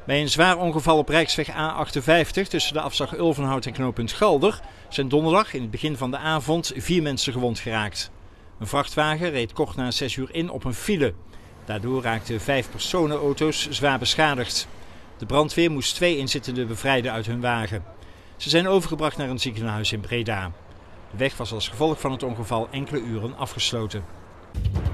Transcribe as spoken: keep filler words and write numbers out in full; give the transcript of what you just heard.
Bij een zwaar ongeval op Rijksweg A achtenvijftig tussen de afslag Ulvenhout en knooppunt Galder zijn donderdag in het begin van de avond vier mensen gewond geraakt. Een vrachtwagen reed kort na zes uur in op een file. Daardoor raakten vijf personenauto's zwaar beschadigd. De brandweer moest twee inzittenden bevrijden uit hun wagen. Ze zijn overgebracht naar een ziekenhuis in Breda. De weg was als gevolg van het ongeval enkele uren afgesloten.